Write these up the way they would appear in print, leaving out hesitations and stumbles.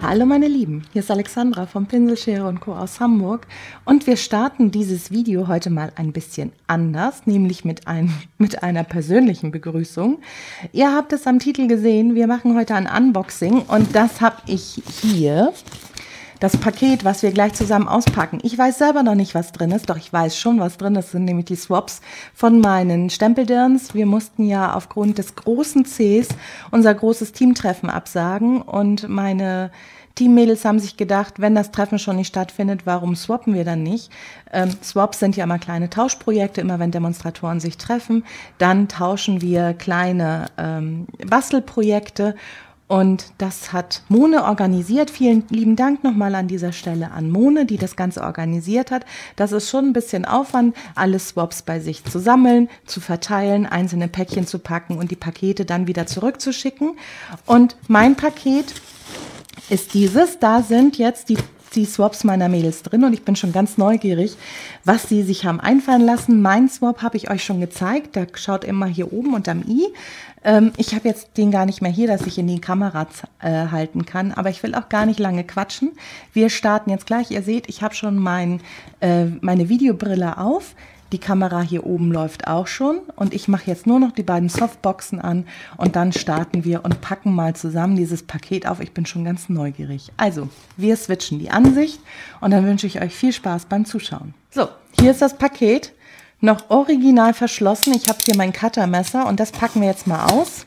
Hallo meine Lieben, hier ist Alexandra vom Pinselschere & Co. aus Hamburg und wir starten dieses Video heute mal ein bisschen anders, nämlich mit einer persönlichen Begrüßung. Ihr habt es am Titel gesehen, wir machen heute ein Unboxing und das habe ich hier. Das Paket, was wir gleich zusammen auspacken. Ich weiß selber noch nicht, was drin ist, doch ich weiß schon, was drin ist. Das sind nämlich die Swaps von meinen Stempeldirns. Wir mussten ja aufgrund des großen Cs unser großes Teamtreffen absagen und meine Teammädels haben sich gedacht, wenn das Treffen schon nicht stattfindet, warum swappen wir dann nicht? Swaps sind ja immer kleine Tauschprojekte, immer wenn Demonstratoren sich treffen, dann tauschen wir kleine Bastelprojekte. Und das hat Mone organisiert. Vielen lieben Dank nochmal an dieser Stelle an Mone, die das Ganze organisiert hat. Das ist schon ein bisschen Aufwand, alle Swaps bei sich zu sammeln, zu verteilen, einzelne Päckchen zu packen und die Pakete dann wieder zurückzuschicken. Und mein Paket ist dieses. Da sind jetzt die Swaps meiner Mädels drin und ich bin schon ganz neugierig, was sie sich haben einfallen lassen. Mein Swap habe ich euch schon gezeigt, der schaut immer hier oben unterm i. Ich habe jetzt den gar nicht mehr hier, dass ich in die Kamera halten kann, aber ich will auch gar nicht lange quatschen. Wir starten jetzt gleich. Ihr seht, ich habe schon meine Videobrille auf. Die Kamera hier oben läuft auch schon und ich mache jetzt nur noch die beiden Softboxen an und dann starten wir und packen mal zusammen dieses Paket auf. Ich bin schon ganz neugierig. Also, wir switchen die Ansicht und dann wünsche ich euch viel Spaß beim Zuschauen. So, hier ist das Paket, noch original verschlossen. Ich habe hier mein Cuttermesser und das packen wir jetzt mal aus.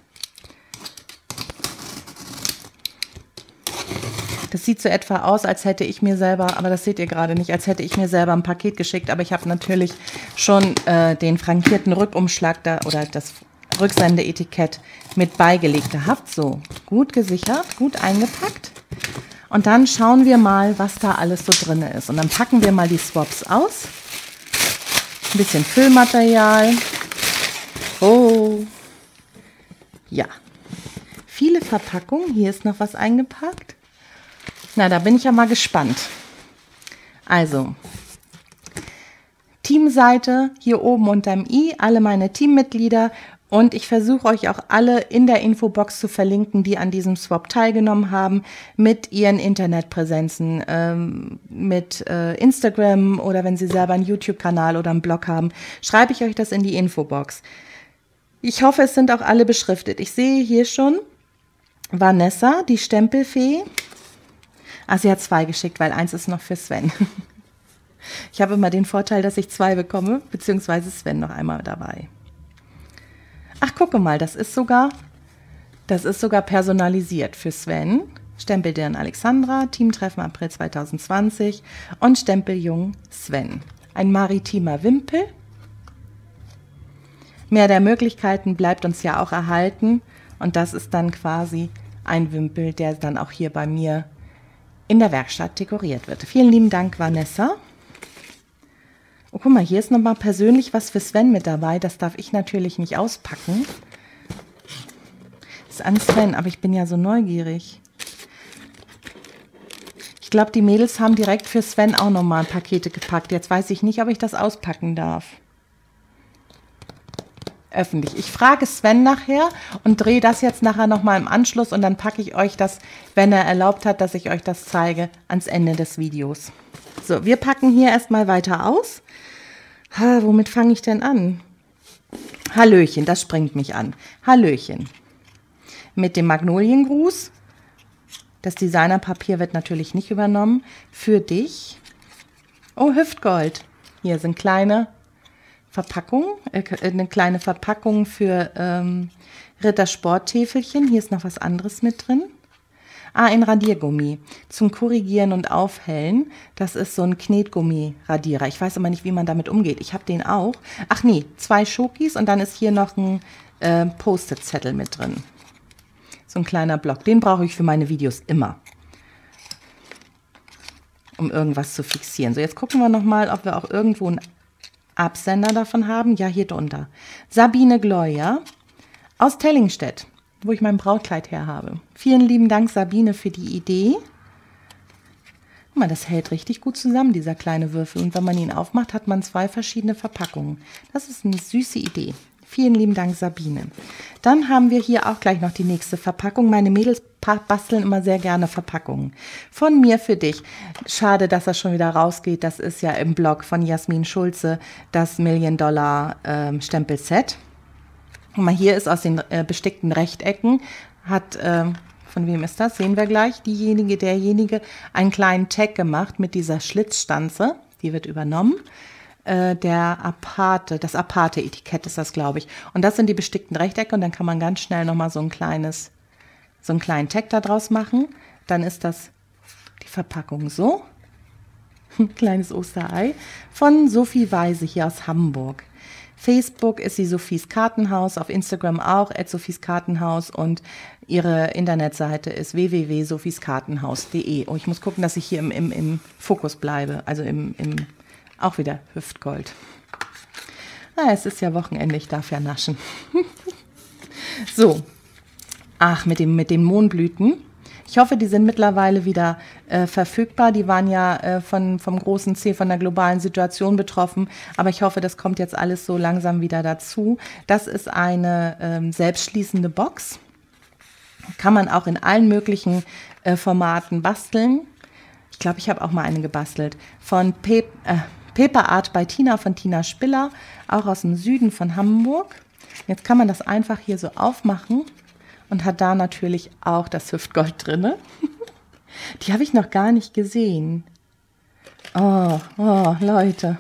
Das sieht so etwa aus, als hätte ich mir selber, aber das seht ihr gerade nicht, als hätte ich mir selber ein Paket geschickt. Aber ich habe natürlich schon den frankierten Rückumschlag da oder das Rücksendeetikett mit beigelegt gehabt. So, gut gesichert, gut eingepackt. Und dann schauen wir mal, was da alles so drin ist. Und dann packen wir mal die Swaps aus. Ein bisschen Füllmaterial. Oh, ja. Viele Verpackungen. Hier ist noch was eingepackt. Na, da bin ich ja mal gespannt. Also, Teamseite hier oben unterm i, alle meine Teammitglieder und ich versuche euch auch alle in der Infobox zu verlinken, die an diesem Swap teilgenommen haben, mit ihren Internetpräsenzen, mit Instagram oder wenn sie selber einen YouTube-Kanal oder einen Blog haben, schreibe ich euch das in die Infobox. Ich hoffe, es sind auch alle beschriftet. Ich sehe hier schon Vanessa, die Stempelfee. Ah, sie hat 2 geschickt, weil 1 ist noch für Sven. Ich habe immer den Vorteil, dass ich 2 bekomme, beziehungsweise Sven noch einmal dabei. Ach, gucke mal, das ist sogar personalisiert für Sven. Stempeldirn Alexandra, Teamtreffen April 2020 und Stempeljung Sven. Ein maritimer Wimpel. Mehr der Möglichkeiten bleibt uns ja auch erhalten. Und das ist dann quasi ein Wimpel, der dann auch hier bei mir in der Werkstatt dekoriert wird. Vielen lieben Dank, Vanessa. Oh, guck mal, hier ist nochmal persönlich was für Sven mit dabei. Das darf ich natürlich nicht auspacken. Das ist an Sven, aber ich bin ja so neugierig. Ich glaube, die Mädels haben direkt für Sven auch nochmal Pakete gepackt. Jetzt weiß ich nicht, ob ich das auspacken darf. Öffentlich. Ich frage Sven nachher und drehe das jetzt nachher nochmal im Anschluss und dann packe ich euch das, wenn er erlaubt hat, dass ich euch das zeige, ans Ende des Videos. So, wir packen hier erstmal weiter aus. Womit fange ich denn an? Hallöchen, das springt mich an. Hallöchen. Mit dem Magnoliengruß. Das Designerpapier wird natürlich nicht übernommen. Für dich. Oh, Hüftgold. Hier sind kleine eine kleine Verpackung für Rittersporttäfelchen. Hier ist noch was anderes mit drin. Ah, ein Radiergummi zum Korrigieren und Aufhellen. Das ist so ein Knetgummi-Radierer. Ich weiß aber nicht, wie man damit umgeht. Ich habe den auch. Ach nee, 2 Schokis und dann ist hier noch ein Post-it-Zettel mit drin. So ein kleiner Block. Den brauche ich für meine Videos immer, um irgendwas zu fixieren. So, jetzt gucken wir nochmal, ob wir auch irgendwo einen Absender davon haben. Ja, hier drunter. Sabine Gloyer aus Tellingstedt, wo ich mein Brautkleid her habe. Vielen lieben Dank, Sabine, für die Idee. Guck mal, das hält richtig gut zusammen, dieser kleine Würfel. Und wenn man ihn aufmacht, hat man 2 verschiedene Verpackungen. Das ist eine süße Idee. Vielen lieben Dank, Sabine. Dann haben wir hier auch gleich noch die nächste Verpackung. Meine Mädels basteln immer sehr gerne Verpackungen. Von mir für dich. Schade, dass das schon wieder rausgeht. Das ist ja im Blog von Jasmin Schulze das Million-Dollar-Stempelset. Guck mal, hier ist aus den bestickten Rechtecken, von wem ist das? Sehen wir gleich. Derjenige, einen kleinen Tag gemacht mit dieser Schlitzstanze. Die wird übernommen. Das Aparte-Etikett ist das, glaube ich. Und das sind die bestickten Rechtecke und dann kann man ganz schnell nochmal so einen kleinen Tag da draus machen. Dann ist das die Verpackung so. Ein kleines Osterei von Sophie Weise hier aus Hamburg. Facebook ist sie Sophies Kartenhaus, auf Instagram auch, @sophieskartenhaus und ihre Internetseite ist www.sophieskartenhaus.de. Oh, ich muss gucken, dass ich hier im Fokus bleibe, also auch wieder Hüftgold. Es ist ja Wochenende, ich darf ja naschen. So, mit den Mohnblüten. Ich hoffe, die sind mittlerweile wieder verfügbar. Die waren ja vom großen C, von der globalen Situation betroffen. Aber ich hoffe, das kommt jetzt alles so langsam wieder dazu. Das ist eine selbstschließende Box. Kann man auch in allen möglichen Formaten basteln. Ich glaube, ich habe auch mal eine gebastelt. Von Paper Art bei Tina von Tina Spiller, auch aus dem Süden von Hamburg. Jetzt kann man das einfach hier so aufmachen und hat da natürlich auch das Hüftgold drin. Die habe ich noch gar nicht gesehen. Oh, Leute.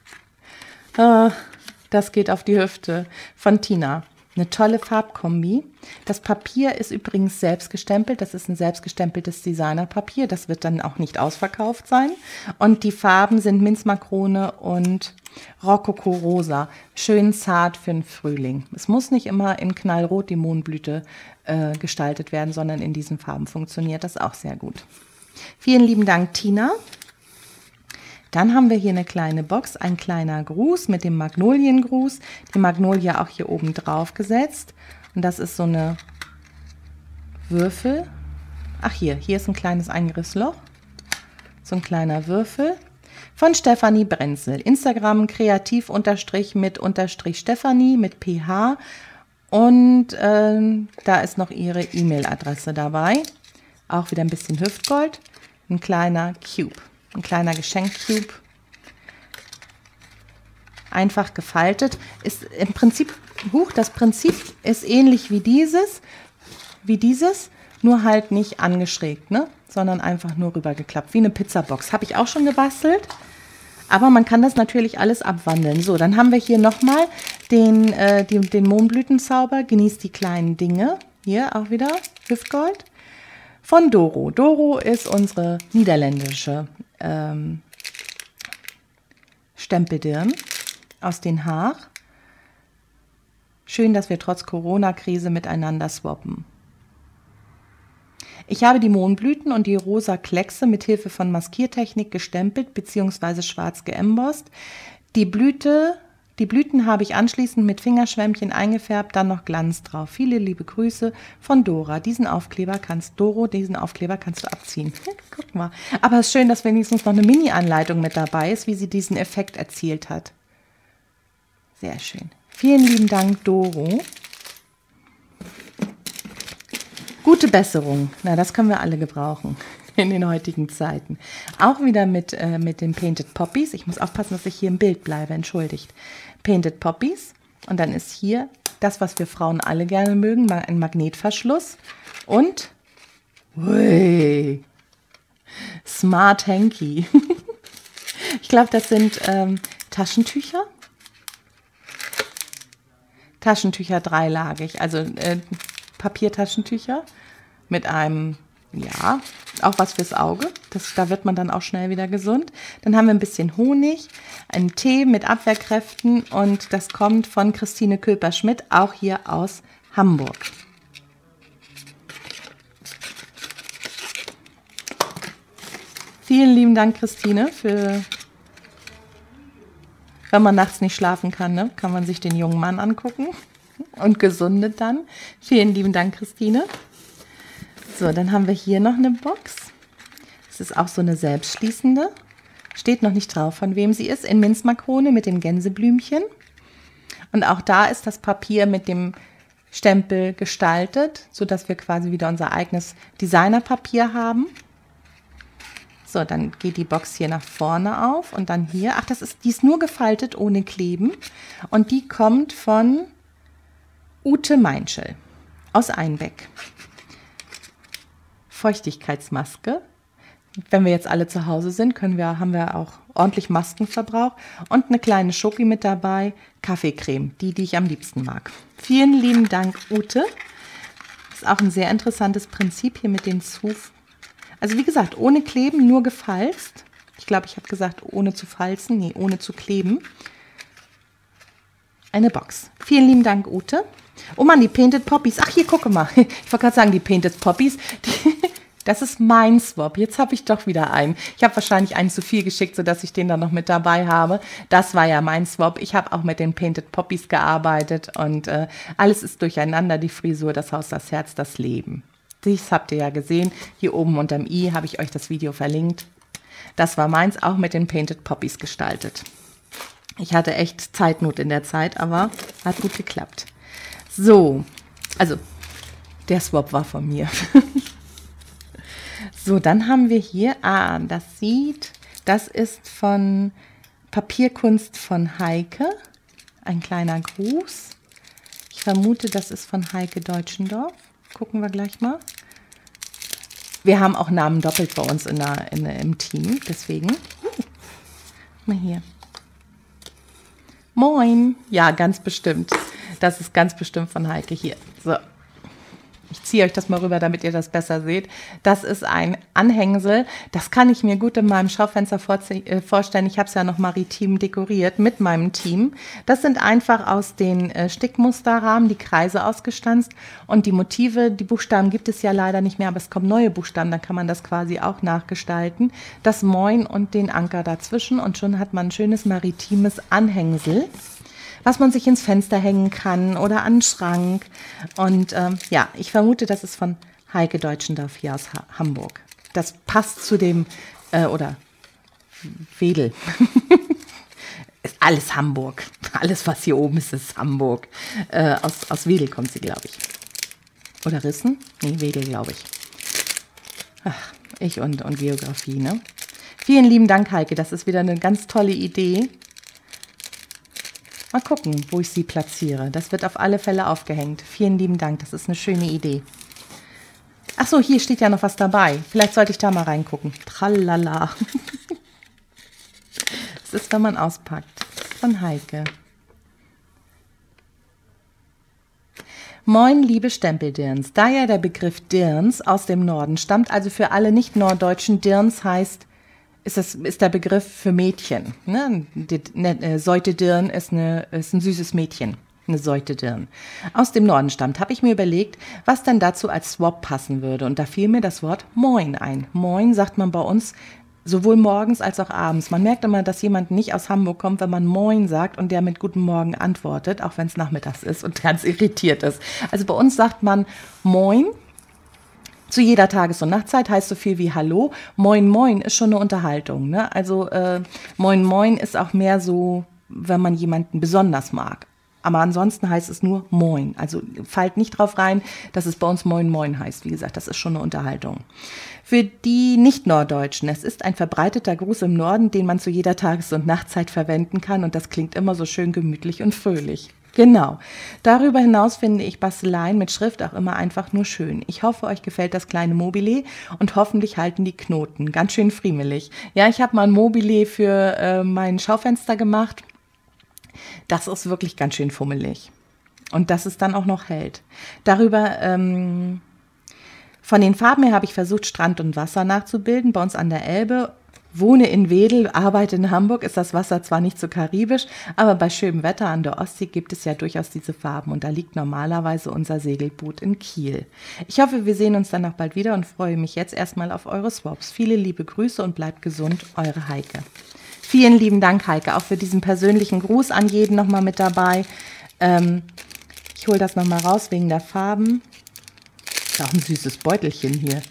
Das geht auf die Hüfte von Tina. Eine tolle Farbkombi. Das Papier ist übrigens selbst gestempelt. Das ist ein selbstgestempeltes Designerpapier. Das wird dann auch nicht ausverkauft sein. Und die Farben sind Minzmakrone und Rokoko Rosa. Schön zart für den Frühling. Es muss nicht immer in Knallrot die Mohnblüte gestaltet werden, sondern in diesen Farben funktioniert das auch sehr gut. Vielen lieben Dank, Tina. Dann haben wir hier eine kleine Box, ein kleiner Gruß mit dem Magnoliengruß. Die Magnolie auch hier oben drauf gesetzt. Und das ist so eine Würfel. Ach hier ist ein kleines Eingriffsloch. So ein kleiner Würfel. Von Stefanie Brenzel. Instagram kreativ_mit_Stefanie mit PH. Und da ist noch ihre E-Mail-Adresse dabei. Auch wieder ein bisschen Hüftgold. Ein kleiner Cube. Ein kleiner Geschenkcube. Einfach gefaltet. Ist im Prinzip, das Prinzip ist ähnlich wie dieses, nur halt nicht angeschrägt, ne? Sondern einfach nur rübergeklappt, wie eine Pizzabox. Habe ich auch schon gebastelt. Aber man kann das natürlich alles abwandeln. So, dann haben wir hier nochmal den Mohnblütenzauber. Genießt die kleinen Dinge. Hier auch wieder Hüftgold. Von Doro. Doro ist unsere niederländische Stempeldirn aus Den Haag. Schön, dass wir trotz Corona-Krise miteinander swappen. Ich habe die Mohnblüten und die rosa Kleckse mit Hilfe von Maskiertechnik gestempelt bzw. schwarz geembossed. Die Blüten habe ich anschließend mit Fingerschwämmchen eingefärbt, dann noch Glanz drauf. Viele liebe Grüße von Dora. Diesen Aufkleber kannst du abziehen. Guck mal. Aber es ist schön, dass wenigstens noch eine Mini-Anleitung mit dabei ist, wie sie diesen Effekt erzielt hat. Sehr schön. Vielen lieben Dank, Doro. Gute Besserung. Na, das können wir alle gebrauchen in den heutigen Zeiten. Auch wieder mit den Painted Poppies. Ich muss aufpassen, dass ich hier im Bild bleibe, entschuldigt. Painted Poppies. Und dann ist hier das, was wir Frauen alle gerne mögen, ein Magnetverschluss. Und Smart Hanky. Ich glaube, das sind Taschentücher. Taschentücher dreilagig, also Papiertaschentücher mit einem, ja, auch was fürs Auge. Da wird man dann auch schnell wieder gesund. Dann haben wir ein bisschen Honig, einen Tee mit Abwehrkräften und das kommt von Christine Külper-Schmidt, auch hier aus Hamburg. Vielen lieben Dank, Christine, wenn man nachts nicht schlafen kann, ne, kann man sich den jungen Mann angucken und gesundet dann. Vielen lieben Dank, Christine. So, dann haben wir hier noch eine Box. Das ist auch so eine selbstschließende. Steht noch nicht drauf, von wem sie ist. In Minzmakrone mit dem Gänseblümchen. Und auch da ist das Papier mit dem Stempel gestaltet, sodass wir quasi wieder unser eigenes Designerpapier haben. So, dann geht die Box hier nach vorne auf und dann hier. Ach, die ist nur gefaltet, ohne Kleben. Und die kommt von Ute Meinschel aus Einbeck. Feuchtigkeitsmaske. Wenn wir jetzt alle zu Hause sind, haben wir auch ordentlich Maskenverbrauch. Und eine kleine Schoki mit dabei, Kaffeecreme, die ich am liebsten mag. Vielen lieben Dank, Ute. Ist auch ein sehr interessantes Prinzip hier mit den Zuf. Also wie gesagt, ohne Kleben, nur gefalzt. Ich glaube, ich habe gesagt, ohne zu falzen. Nee, ohne zu kleben. Eine Box. Vielen lieben Dank, Ute. Oh Mann, die Painted Poppies. Ach, hier, gucke mal. Ich wollte gerade sagen, die Painted Poppies. Das ist mein Swap. Jetzt habe ich doch wieder einen. Ich habe wahrscheinlich einen zu viel geschickt, sodass ich den dann noch mit dabei habe. Das war ja mein Swap. Ich habe auch mit den Painted Poppies gearbeitet und alles ist durcheinander. Die Frisur, das Haus, das Herz, das Leben. Dies habt ihr ja gesehen. Hier oben unterm i habe ich euch das Video verlinkt. Das war meins, auch mit den Painted Poppies gestaltet. Ich hatte echt Zeitnot in der Zeit, aber hat gut geklappt. So, also der Swap war von mir. So, dann haben wir hier, das ist von Papierkunst von Heike. Ein kleiner Gruß. Ich vermute, das ist von Heike Deutschendorf. Gucken wir gleich mal. Wir haben auch Namen doppelt bei uns im Team, deswegen. Mal hier. Moin. Ja, ganz bestimmt. Das ist ganz bestimmt von Heike hier. So. Ich ziehe euch das mal rüber, damit ihr das besser seht. Das ist ein Anhängsel. Das kann ich mir gut in meinem Schaufenster vorstellen. Ich habe es ja noch maritim dekoriert mit meinem Team. Das sind einfach aus den Stickmusterrahmen die Kreise ausgestanzt. Und die Motive, die Buchstaben gibt es ja leider nicht mehr, aber es kommen neue Buchstaben. Dann kann man das quasi auch nachgestalten. Das Moin und den Anker dazwischen. Und schon hat man ein schönes maritimes Anhängsel, was man sich ins Fenster hängen kann oder an den Schrank. Und ja, ich vermute, das ist von Heike Deutschendorf hier aus Hamburg. Das passt zu dem, oder Wedel. Ist alles Hamburg. Alles, was hier oben ist, ist Hamburg. Aus Wedel kommt sie, glaube ich. Oder Rissen? Nee, Wedel, glaube ich. Ach, ich und Geografie, ne? Vielen lieben Dank, Heike. Das ist wieder eine ganz tolle Idee. Mal gucken, wo ich sie platziere. Das wird auf alle Fälle aufgehängt. Vielen lieben Dank, das ist eine schöne Idee. Ach so, hier steht ja noch was dabei. Vielleicht sollte ich da mal reingucken. Tralala. Das ist, wenn man auspackt. Von Heike. Moin, liebe Stempeldirns. Da ja der Begriff Dirns aus dem Norden stammt, also für alle Nicht-Norddeutschen, Dirns heißt, ist der Begriff für Mädchen. Ne? Säutedirn ist ein süßes Mädchen, eine Säutedirn. Aus dem Norden stammt, habe ich mir überlegt, was dann dazu als Swap passen würde. Und da fiel mir das Wort Moin ein. Moin sagt man bei uns sowohl morgens als auch abends. Man merkt immer, dass jemand nicht aus Hamburg kommt, wenn man Moin sagt und der mit Guten Morgen antwortet, auch wenn es nachmittags ist und ganz irritiert ist. Also bei uns sagt man Moin. Zu jeder Tages- und Nachtzeit heißt so viel wie Hallo. Moin, moin ist schon eine Unterhaltung. Ne? Also Moin, moin ist auch mehr so, wenn man jemanden besonders mag. Aber ansonsten heißt es nur Moin. Also fallt nicht drauf rein, dass es bei uns Moin, moin heißt. Wie gesagt, das ist schon eine Unterhaltung. Für die Nicht-Norddeutschen, es ist ein verbreiteter Gruß im Norden, den man zu jeder Tages- und Nachtzeit verwenden kann. Und das klingt immer so schön gemütlich und fröhlich. Genau. Darüber hinaus finde ich Basteleien mit Schrift auch immer einfach nur schön. Ich hoffe, euch gefällt das kleine Mobile und hoffentlich halten die Knoten. Ganz schön friemelig. Ja, ich habe mal ein Mobile für mein Schaufenster gemacht. Das ist wirklich ganz schön fummelig. Und dass es dann auch noch hält. Darüber, von den Farben her habe ich versucht, Strand und Wasser nachzubilden. Bei uns an der Elbe. Wohne in Wedel, arbeite in Hamburg, ist das Wasser zwar nicht so karibisch, aber bei schönem Wetter an der Ostsee gibt es ja durchaus diese Farben und da liegt normalerweise unser Segelboot in Kiel. Ich hoffe, wir sehen uns dann noch bald wieder und freue mich jetzt erstmal auf eure Swaps. Viele liebe Grüße und bleibt gesund, eure Heike. Vielen lieben Dank, Heike, auch für diesen persönlichen Gruß an jeden nochmal mit dabei. Ich hole das nochmal raus wegen der Farben. Ist auch ein süßes Beutelchen hier.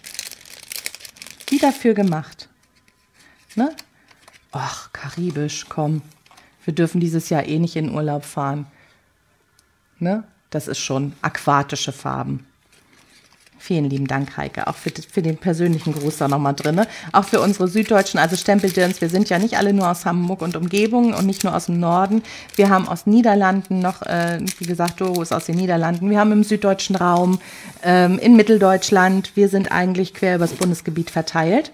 Wie dafür gemacht. Ne? Ach, karibisch, komm. Wir dürfen dieses Jahr eh nicht in Urlaub fahren. Ne? das ist schon aquatische Farben. Vielen lieben Dank, Heike, auch für den persönlichen Gruß da nochmal drin. Auch für unsere Süddeutschen, also Stempeldirns, wir sind ja nicht alle nur aus Hamburg und Umgebung und nicht nur aus dem Norden. Wir haben aus Niederlanden noch, wie gesagt, Doro ist aus den Niederlanden. Wir haben im süddeutschen Raum, in Mitteldeutschland, wir sind eigentlich quer übers Bundesgebiet verteilt.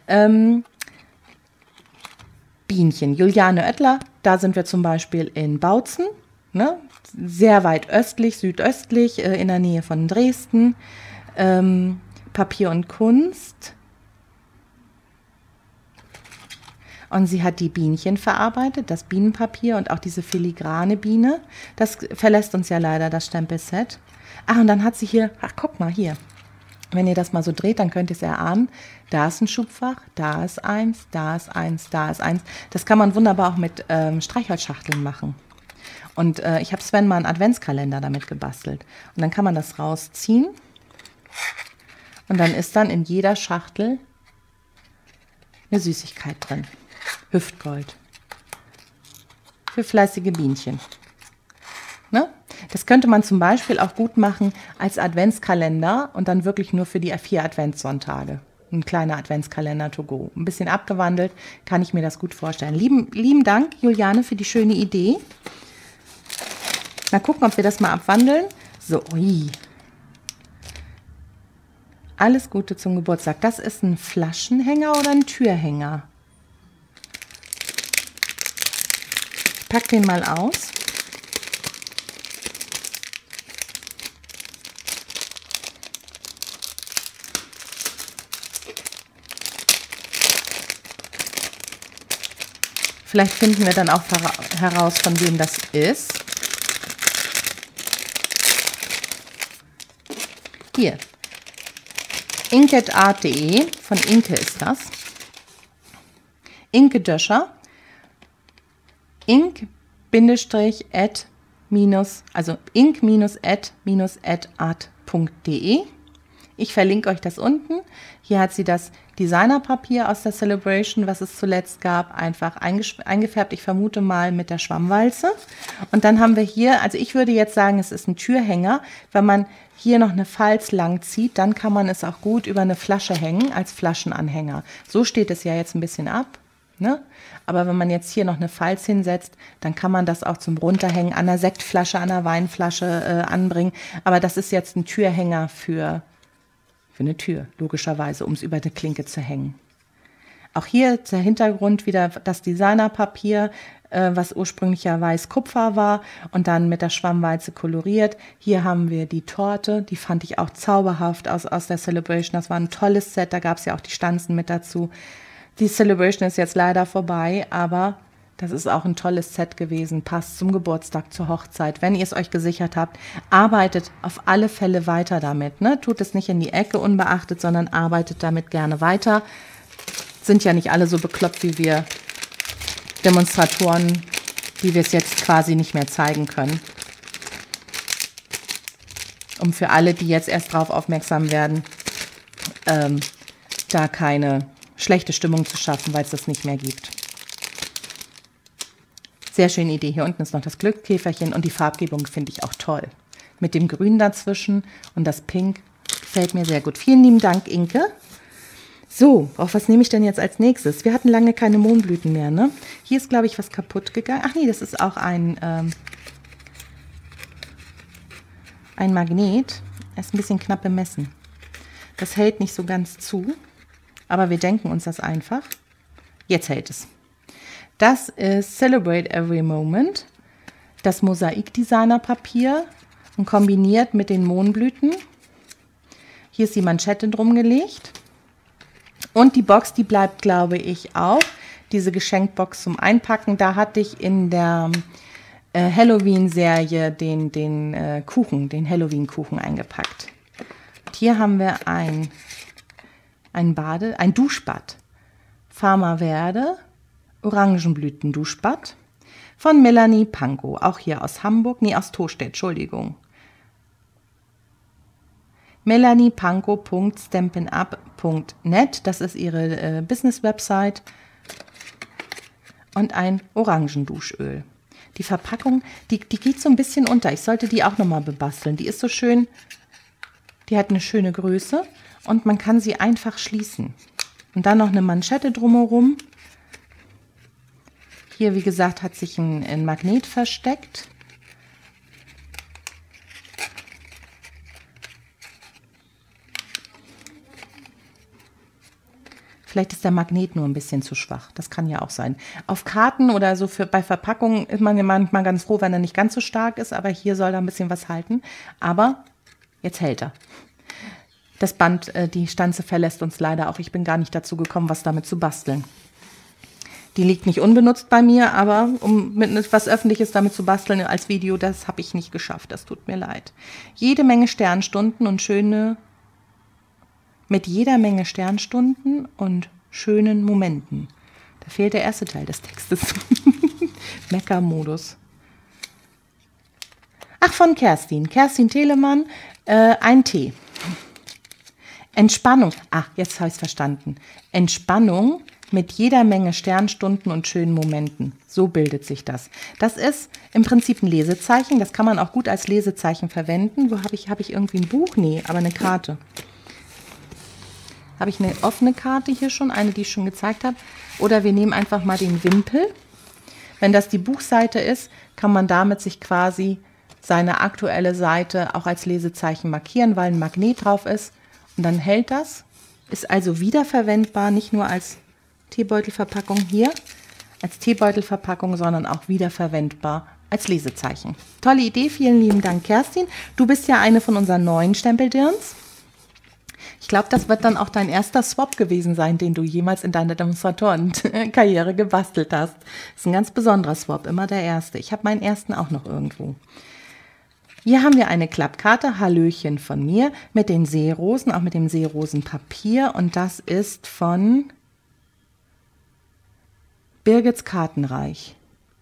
Bienchen, Juliane Oettler, da sind wir zum Beispiel in Bautzen, ne? Sehr weit östlich, südöstlich, in der Nähe von Dresden. Papier und Kunst. Und sie hat die Bienchen verarbeitet, das Bienenpapier und auch diese filigrane Biene. Das verlässt uns ja leider, das Stempelset. Ach, und dann hat sie hier, ach guck mal hier, wenn ihr das mal so dreht, dann könnt ihr es erahnen. Da ist ein Schubfach, da ist eins, da ist eins, da ist eins. Das kann man wunderbar auch mit Streichholzschachteln machen. Und ich habe Sven mal einen Adventskalender damit gebastelt. Und dann kann man das rausziehen. Und dann ist dann in jeder Schachtel eine Süßigkeit drin. Hüftgold. Für fleißige Bienchen. Ne? Das könnte man zum Beispiel auch gut machen als Adventskalender und dann wirklich nur für die 4 Adventssonntage. Ein kleiner Adventskalender to go. Ein bisschen abgewandelt, kann ich mir das gut vorstellen. Lieben Dank, Juliane, für die schöne Idee. Mal gucken, ob wir das mal abwandeln. So, ui. Alles Gute zum Geburtstag. Das ist ein Flaschenhänger oder ein Türhänger? Ich packe den mal aus. Vielleicht finden wir dann auch heraus, von wem das ist. Hier. Inketart.de, von Inke ist das. Inke Döscher. ink-at- also ink-at-art.de. Ich verlinke euch das unten. Hier hat sie das Designerpapier aus der Celebration, was es zuletzt gab, einfach eingefärbt. Ich vermute mal mit der Schwammwalze. Und dann haben wir hier, also ich würde jetzt sagen, es ist ein Türhänger. Wenn man hier noch eine Falz lang zieht, dann kann man es auch gut über eine Flasche hängen als Flaschenanhänger. So steht es ja jetzt ein bisschen ab. Ne? Aber wenn man jetzt hier noch eine Falz hinsetzt, dann kann man das auch zum Runterhängen an einer Sektflasche, an einer Weinflasche anbringen. Aber das ist jetzt ein Türhänger für eine Tür, logischerweise, um es über eine Klinke zu hängen. Auch hier der Hintergrund wieder das Designerpapier, was ursprünglich ja weiß-kupfer war und dann mit der Schwammwalze koloriert. Hier haben wir die Torte, die fand ich auch zauberhaft aus der Celebration. Das war ein tolles Set, da gab es ja auch die Stanzen mit dazu. Die Celebration ist jetzt leider vorbei, aber das ist auch ein tolles Set gewesen, passt zum Geburtstag, zur Hochzeit. Wenn ihr es euch gesichert habt, arbeitet auf alle Fälle weiter damit. Ne? Tut es nicht in die Ecke unbeachtet, sondern arbeitet damit gerne weiter. Sind ja nicht alle so bekloppt wie wir Demonstratoren, die wir es jetzt quasi nicht mehr zeigen können. Um für alle, die jetzt erst drauf aufmerksam werden, da keine schlechte Stimmung zu schaffen, weil es das nicht mehr gibt. Sehr schöne Idee. Hier unten ist noch das Glückskäferchen und die Farbgebung finde ich auch toll. Mit dem Grün dazwischen und das Pink gefällt mir sehr gut. Vielen lieben Dank, Inke. So, auf was nehme ich denn jetzt als nächstes? Wir hatten lange keine Mohnblüten mehr, ne? Hier ist, glaube ich, was kaputt gegangen. Ach nee, das ist auch ein Magnet. Er ist ein bisschen knapp bemessen. Das hält nicht so ganz zu, aber wir denken uns das einfach. Jetzt hält es. Das ist Celebrate Every Moment, das Mosaik-Designer-Papier und kombiniert mit den Mohnblüten. Hier ist die Manschette drum gelegt. Und die Box, die bleibt, glaube ich, auch. Diese Geschenkbox zum Einpacken, da hatte ich in der Halloween-Serie den Kuchen, den Halloween-Kuchen eingepackt. Und hier haben wir ein Duschbad. Pharma Verde. Orangenblüten-Duschbad von Melanie Pankow, auch hier aus Hamburg, nee, aus Tostedt, Entschuldigung. melaniepangkow.stampinup.net, das ist ihre Business-Website und ein Orangenduschöl. Die Verpackung, die geht so ein bisschen unter. Ich sollte die auch nochmal bebasteln. Die ist so schön, die hat eine schöne Größe und man kann sie einfach schließen. Und dann noch eine Manschette drumherum. Hier, wie gesagt, hat sich ein Magnet versteckt. Vielleicht ist der Magnet nur ein bisschen zu schwach. Das kann ja auch sein. Auf Karten oder so bei Verpackungen ist man ja manchmal ganz froh, wenn er nicht ganz so stark ist. Aber hier soll er ein bisschen was halten. Aber jetzt hält er. Das Band, die Stanze verlässt uns leider auch. Ich bin gar nicht dazu gekommen, was damit zu basteln. Die liegt nicht unbenutzt bei mir, aber um mit etwas Öffentliches damit zu basteln als Video, das habe ich nicht geschafft. Das tut mir leid. Jede Menge Sternstunden und mit jeder Menge Sternstunden und schönen Momenten. Da fehlt der erste Teil des Textes. Mecker-Modus. Ach, von Kerstin. Kerstin Telemann, ein Tee. Entspannung. Ach, jetzt habe ich es verstanden. Entspannung mit jeder Menge Sternstunden und schönen Momenten. So bildet sich das. Das ist im Prinzip ein Lesezeichen. Das kann man auch gut als Lesezeichen verwenden. Wo habe ich irgendwie ein Buch? Nee, aber eine Karte. Habe ich eine offene Karte hier schon, eine, die ich schon gezeigt habe. Oder wir nehmen einfach mal den Wimpel. Wenn das die Buchseite ist, kann man damit sich quasi seine aktuelle Seite auch als Lesezeichen markieren, weil ein Magnet drauf ist. Und dann hält das. Ist also wiederverwendbar, nicht nur als Teebeutelverpackung hier, als Teebeutelverpackung, sondern auch wiederverwendbar als Lesezeichen. Tolle Idee, vielen lieben Dank, Kerstin. Du bist ja eine von unseren neuen Stempeldirns. Ich glaube, das wird dann auch dein erster Swap gewesen sein, den du jemals in deiner Demonstratorenkarriere gebastelt hast. Das ist ein ganz besonderer Swap, immer der erste. Ich habe meinen ersten auch noch irgendwo. Hier haben wir eine Klappkarte, Hallöchen von mir, mit den Seerosen, auch mit dem Seerosenpapier. Und das ist von Birgits Kartenreich.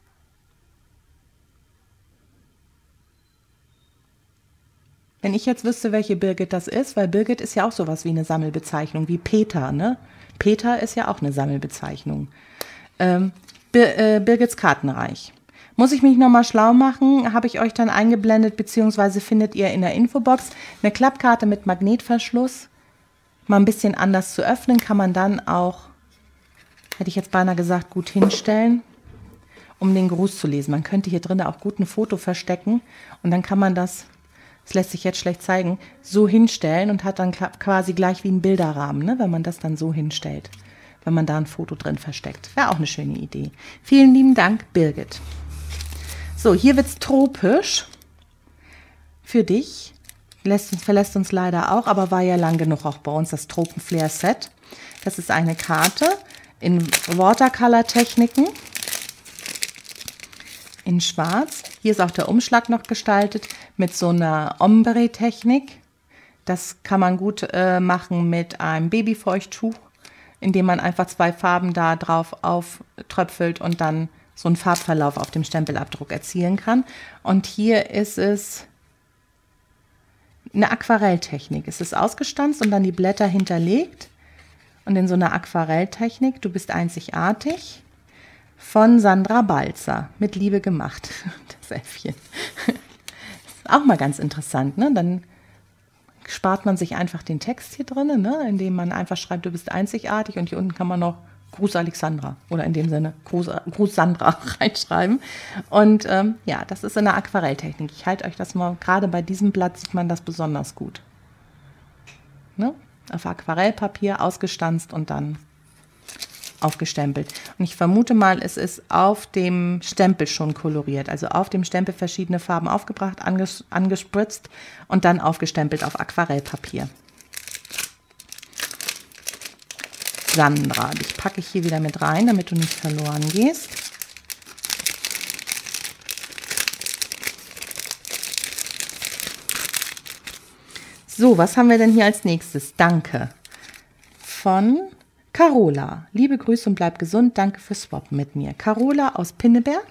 Wenn ich jetzt wüsste, welche Birgit das ist, weil Birgit ist ja auch sowas wie eine Sammelbezeichnung, wie Peter, ne? Peter ist ja auch eine Sammelbezeichnung. Birgits Kartenreich. Muss ich mich nochmal schlau machen, habe ich euch dann eingeblendet, beziehungsweise findet ihr in der Infobox eine Klappkarte mit Magnetverschluss. Mal ein bisschen anders zu öffnen, kann man dann auch, hätte ich jetzt beinahe gesagt, gut hinstellen, um den Gruß zu lesen. Man könnte hier drin auch gut ein Foto verstecken und dann kann man das lässt sich jetzt schlecht zeigen, so hinstellen und hat dann quasi gleich wie ein Bilderrahmen, ne, wenn man das dann so hinstellt, wenn man da ein Foto drin versteckt. Wäre auch eine schöne Idee. Vielen lieben Dank, Birgit. So, hier wird es tropisch für dich. Verlässt uns leider auch, aber war ja lang genug auch bei uns, das Tropenflair-Set. Das ist eine Karte in Watercolor-Techniken. In Schwarz. Hier ist auch der Umschlag noch gestaltet mit so einer Ombre-Technik. Das kann man gut machen mit einem Babyfeuchttuch, indem man einfach 2 Farben da drauf auftröpfelt und dann so einen Farbverlauf auf dem Stempelabdruck erzielen kann. Und hier ist es eine Aquarelltechnik. Es ist ausgestanzt und dann die Blätter hinterlegt. Und in so einer Aquarelltechnik, du bist einzigartig, von Sandra Balzer, mit Liebe gemacht. Das Äffchen. Ist auch mal ganz interessant, ne? Dann spart man sich einfach den Text hier drin, ne? Indem man einfach schreibt, du bist einzigartig, und hier unten kann man noch Gruß Alexandra oder in dem Sinne Gruß Sandra reinschreiben. Und ja, das ist in der Aquarelltechnik. Ich halte euch das mal, gerade bei diesem Blatt sieht man das besonders gut. Ne? Auf Aquarellpapier ausgestanzt und dann aufgestempelt. Und ich vermute mal, es ist auf dem Stempel schon koloriert. Also auf dem Stempel verschiedene Farben aufgebracht, angespritzt und dann aufgestempelt auf Aquarellpapier. Sandra, dich packe ich hier wieder mit rein, damit du nicht verloren gehst. So, was haben wir denn hier als nächstes? Danke. Von Carola. Liebe Grüße und bleib gesund. Danke fürs Swappen mit mir. Carola aus Pinneberg.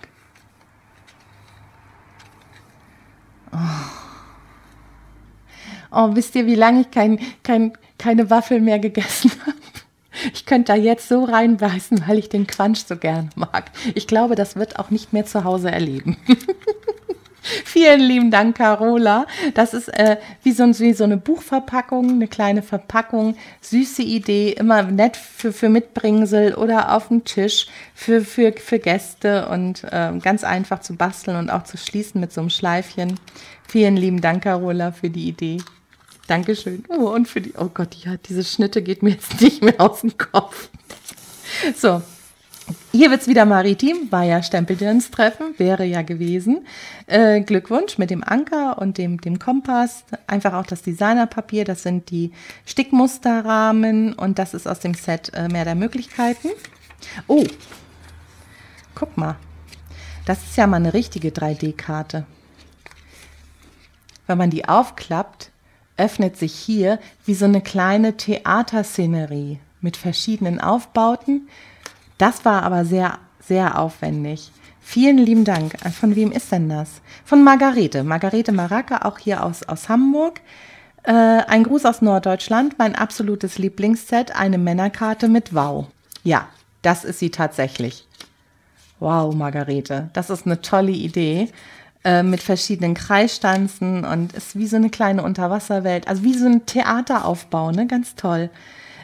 Oh, wisst ihr, wie lange ich keine Waffel mehr gegessen habe? Ich könnte da jetzt so reinbeißen, weil ich den Quatsch so gerne mag. Ich glaube, das wird auch nicht mehr zu Hause erleben. Vielen lieben Dank, Carola. Das ist wie so eine Buchverpackung, eine kleine Verpackung. Süße Idee, immer nett für Mitbringsel oder auf dem Tisch für Gäste und ganz einfach zu basteln und auch zu schließen mit so einem Schleifchen. Vielen lieben Dank, Carola, für die Idee. Dankeschön. Oh, und oh Gott, ja, diese Schnitte geht mir jetzt nicht mehr aus dem Kopf. So. Hier wird es wieder maritim, war ja Stempeldirnstreffen, wäre ja gewesen. Glückwunsch mit dem Anker und dem Kompass. Einfach auch das Designerpapier, das sind die Stickmusterrahmen und das ist aus dem Set Meer der Möglichkeiten. Oh, guck mal, das ist ja mal eine richtige 3D-Karte. Wenn man die aufklappt, öffnet sich hier wie so eine kleine Theaterszenerie mit verschiedenen Aufbauten. Das war aber sehr, sehr aufwendig. Vielen lieben Dank. Von wem ist denn das? Von Margarete. Margarete Maracke, auch hier aus Hamburg. Ein Gruß aus Norddeutschland. Mein absolutes Lieblingsset. Eine Männerkarte mit Wow. Ja, das ist sie tatsächlich. Wow, Margarete. Das ist eine tolle Idee. Mit verschiedenen Kreisstanzen und ist wie so eine kleine Unterwasserwelt. Also wie so ein Theateraufbau, ne? Ganz toll.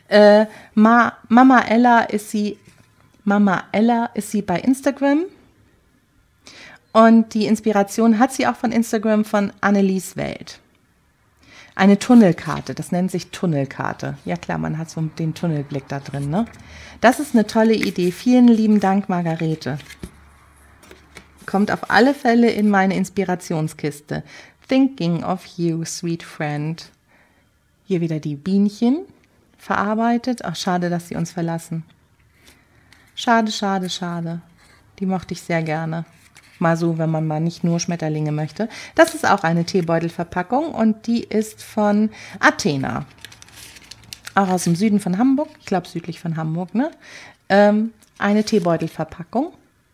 Mama Ella ist sie bei Instagram und die Inspiration hat sie auch von Instagram von Annelies Welt. Eine Tunnelkarte, das nennt sich Tunnelkarte. Ja klar, man hat so den Tunnelblick da drin, ne? Das ist eine tolle Idee. Vielen lieben Dank, Margarete. Kommt auf alle Fälle in meine Inspirationskiste. Thinking of you, sweet friend. Hier wieder die Bienchen verarbeitet. Ach, schade, dass sie uns verlassen. Schade, schade, schade. Die mochte ich sehr gerne. Mal so, wenn man mal nicht nur Schmetterlinge möchte. Das ist auch eine Teebeutelverpackung und die ist von Athena. Auch aus dem Süden von Hamburg. Ich glaube südlich von Hamburg, ne? Eine Teebeutelverpackung.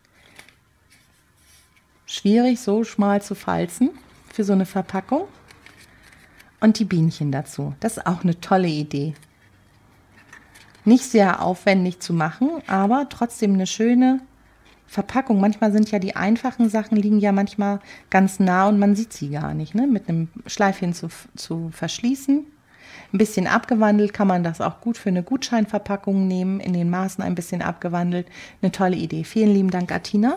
Schwierig, so schmal zu falzen für so eine Verpackung. Und die Bienchen dazu. Das ist auch eine tolle Idee. Nicht sehr aufwendig zu machen, aber trotzdem eine schöne Verpackung. Manchmal sind ja die einfachen Sachen, liegen ja manchmal ganz nah und man sieht sie gar nicht. Ne? Mit einem Schleifchen zu verschließen. Ein bisschen abgewandelt kann man das auch gut für eine Gutscheinverpackung nehmen, in den Maßen ein bisschen abgewandelt. Eine tolle Idee. Vielen lieben Dank, Athena.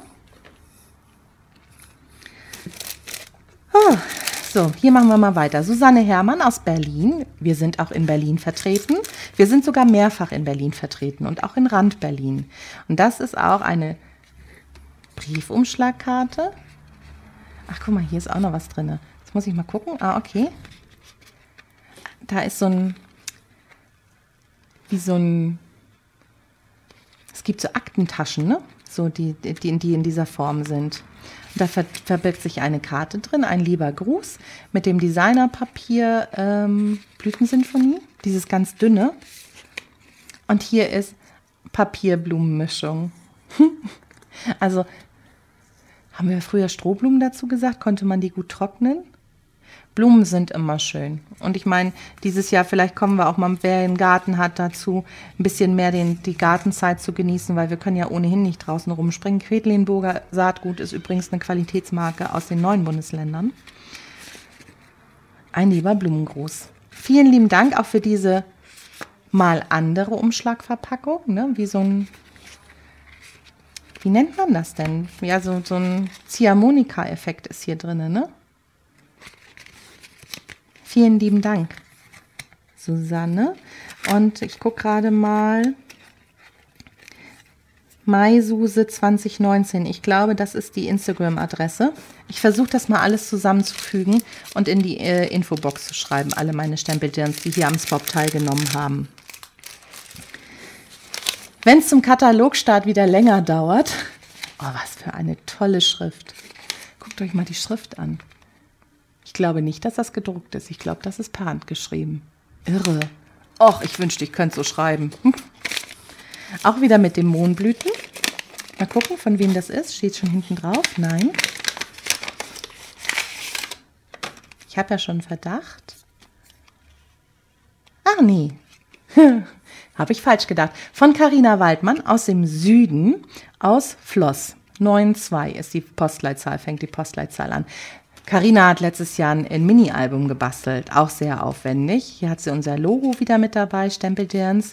So, hier machen wir mal weiter. Susanne Herrmann aus Berlin. Wir sind auch in Berlin vertreten. Wir sind sogar mehrfach in Berlin vertreten und auch in Rand Berlin. Und das ist auch eine Briefumschlagkarte. Ach, guck mal, hier ist auch noch was drin. Jetzt muss ich mal gucken. Ah, okay. Da ist es gibt so Aktentaschen, ne? So, die in dieser Form sind. Da verbirgt sich eine Karte drin, ein lieber Gruß mit dem Designerpapier Blütensinfonie, dieses ganz dünne. Und hier ist Papierblumenmischung. Also haben wir früher Strohblumen dazu gesagt, konnte man die gut trocknen? Blumen sind immer schön. Und ich meine, dieses Jahr vielleicht kommen wir auch mal, wer einen Garten hat, dazu ein bisschen mehr die Gartenzeit zu genießen, weil wir können ja ohnehin nicht draußen rumspringen. Quedlinburger Saatgut ist übrigens eine Qualitätsmarke aus den 9 Bundesländern. Ein lieber Blumengruß. Vielen lieben Dank auch für diese mal andere Umschlagverpackung, ne? Wie so ein, wie nennt man das denn? Ja, so ein Ziehharmonika-Effekt ist hier drin, ne? Vielen lieben Dank, Susanne. Und ich gucke gerade mal, Maisuse 2019. Ich glaube, das ist die Instagram-Adresse. Ich versuche das mal alles zusammenzufügen und in die Infobox zu schreiben, alle meine Stempeldirns, die hier am Swap teilgenommen haben. Wenn es zum Katalogstart wieder länger dauert, oh, was für eine tolle Schrift. Guckt euch mal die Schrift an. Ich glaube nicht, dass das gedruckt ist. Ich glaube, das ist per Hand geschrieben. Irre. Och, ich wünschte, ich könnte so schreiben. Auch wieder mit den Mohnblüten. Mal gucken, von wem das ist. Steht schon hinten drauf? Nein. Ich habe ja schon einen Verdacht. Ach nee. Habe ich falsch gedacht. Von Carina Waldmann aus dem Süden, aus Floss. 92 ist die Postleitzahl, fängt die Postleitzahl an. Carina hat letztes Jahr ein Mini-Album gebastelt, auch sehr aufwendig. Hier hat sie unser Logo wieder mit dabei, Stempeldirns.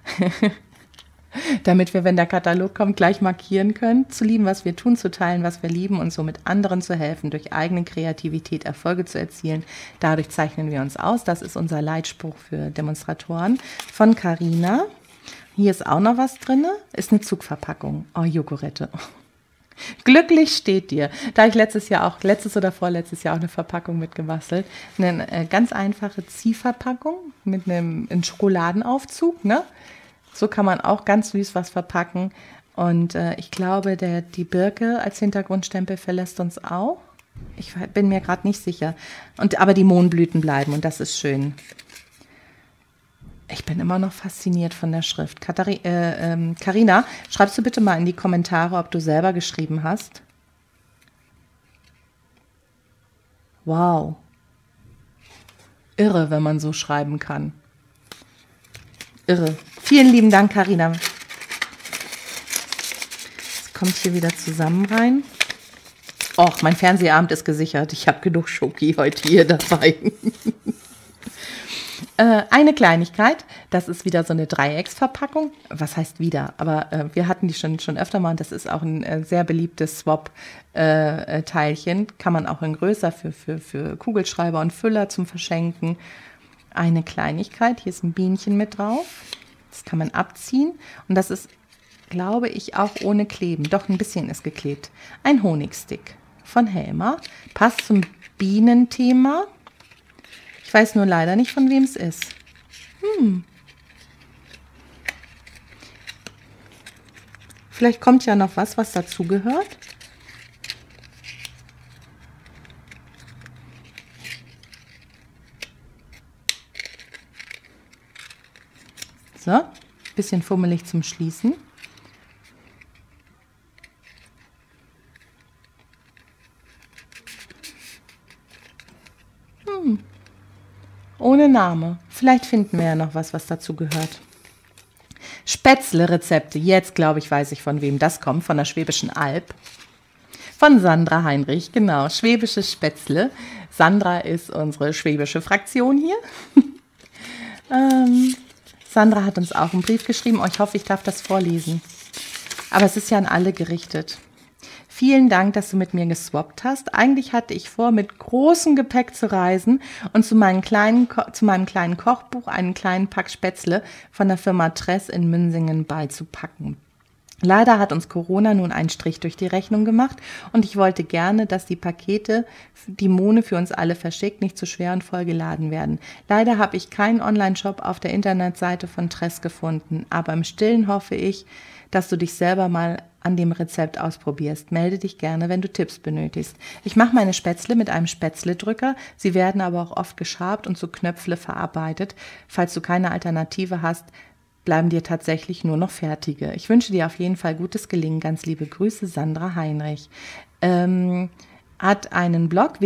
Damit wir, wenn der Katalog kommt, gleich markieren können. Zu lieben, was wir tun, zu teilen, was wir lieben und somit anderen zu helfen, durch eigene Kreativität Erfolge zu erzielen. Dadurch zeichnen wir uns aus. Das ist unser Leitspruch für Demonstratoren von Carina. Hier ist auch noch was drin. Ist eine Zugverpackung. Oh, Jogurette. Glücklich steht dir. Da ich letztes oder vorletztes Jahr auch eine Verpackung mitgebastelt. Eine ganz einfache Ziehverpackung mit einem Schokoladenaufzug, ne? So kann man auch ganz süß was verpacken. Und ich glaube, die Birke als Hintergrundstempel verlässt uns auch. Ich bin mir gerade nicht sicher. Aber die Mohnblüten bleiben und das ist schön. Ich bin immer noch fasziniert von der Schrift. Carina, schreibst du bitte mal in die Kommentare, ob du selber geschrieben hast? Wow. Irre, wenn man so schreiben kann. Irre. Vielen lieben Dank, Carina. Es kommt hier wieder zusammen rein. Och, mein Fernsehabend ist gesichert. Ich habe genug Schoki heute hier dabei. Eine Kleinigkeit, das ist wieder so eine Dreiecksverpackung. Was heißt wieder? Aber wir hatten die schon öfter mal und das ist auch ein sehr beliebtes Swap-Teilchen. Kann man auch in größer für Kugelschreiber und Füller zum Verschenken. Eine Kleinigkeit, hier ist ein Bienchen mit drauf. Das kann man abziehen und das ist, glaube ich, auch ohne Kleben. Doch, ein bisschen ist geklebt. Ein Honigstick von Helma. Passt zum Bienenthema. Ich weiß nur leider nicht, von wem es ist. Vielleicht kommt ja noch was dazugehört. So, bisschen fummelig zum Schließen. Ohne Name. Vielleicht finden wir ja noch was dazu gehört. Spätzle-Rezepte. Jetzt, glaube ich, weiß ich, von wem das kommt. Von der Schwäbischen Alb. Von Sandra Heinrich, genau. Schwäbische Spätzle. Sandra ist unsere schwäbische Fraktion hier. Sandra hat uns auch einen Brief geschrieben. Oh, ich hoffe, ich darf das vorlesen. Aber es ist ja an alle gerichtet. Vielen Dank, dass du mit mir geswappt hast. Eigentlich hatte ich vor, mit großem Gepäck zu reisen und zu meinem kleinen Kochbuch einen kleinen Pack Spätzle von der Firma Tress in Münsingen beizupacken. Leider hat uns Corona nun einen Strich durch die Rechnung gemacht und ich wollte gerne, dass die Pakete, die Mone für uns alle verschickt, nicht zu schwer und voll geladen werden. Leider habe ich keinen Online-Shop auf der Internetseite von Tress gefunden, aber im Stillen hoffe ich, dass du dich selber mal an dem Rezept ausprobierst. Melde dich gerne, wenn du Tipps benötigst. Ich mache meine Spätzle mit einem Spätzle-Drücker. Sie werden aber auch oft geschabt und zu Knöpfle verarbeitet. Falls du keine Alternative hast, bleiben dir tatsächlich nur noch fertige. Ich wünsche dir auf jeden Fall gutes Gelingen. Ganz liebe Grüße, Sandra Heinrich. Hat einen Blog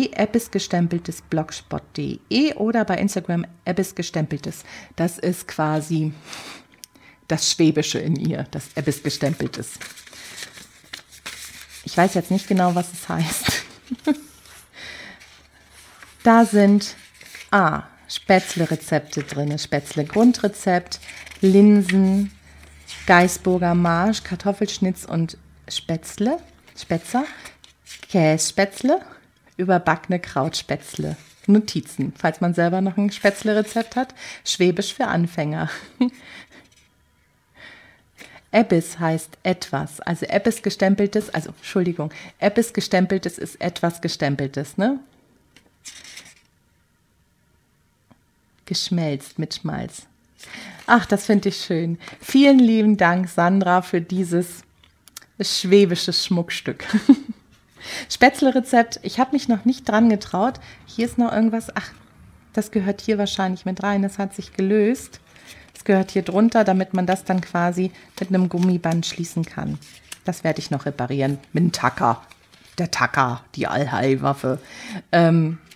www.ebbisgestempeltes.blogspot.de oder bei Instagram ebbisgestempeltes. Das ist quasi das Schwäbische in ihr, das Ebbisgestempeltes. Ich weiß jetzt nicht genau, was es heißt. Da sind Spätzle-Rezepte drin. Spätzle-Grundrezept, Linsen, Gaisburger Marsch, Kartoffelschnitz und Spätzle, Kässpätzle, überbackene Krautspätzle. Notizen, falls man selber noch ein Spätzle-Rezept hat. Schwäbisch für Anfänger. Ebbis heißt etwas, also Ebbis gestempeltes, Ebbis gestempeltes ist etwas gestempeltes, ne? Geschmelzt mit Schmalz. Ach, das finde ich schön. Vielen lieben Dank, Sandra, für dieses schwäbische Schmuckstück. Spätzle-Rezept, ich habe mich noch nicht dran getraut. Hier ist noch irgendwas, das gehört hier wahrscheinlich mit rein, das hat sich gelöst. Das gehört hier drunter, damit man das dann quasi mit einem Gummiband schließen kann. Das werde ich noch reparieren mit dem Tacker. Der Tacker, die Allheilwaffe.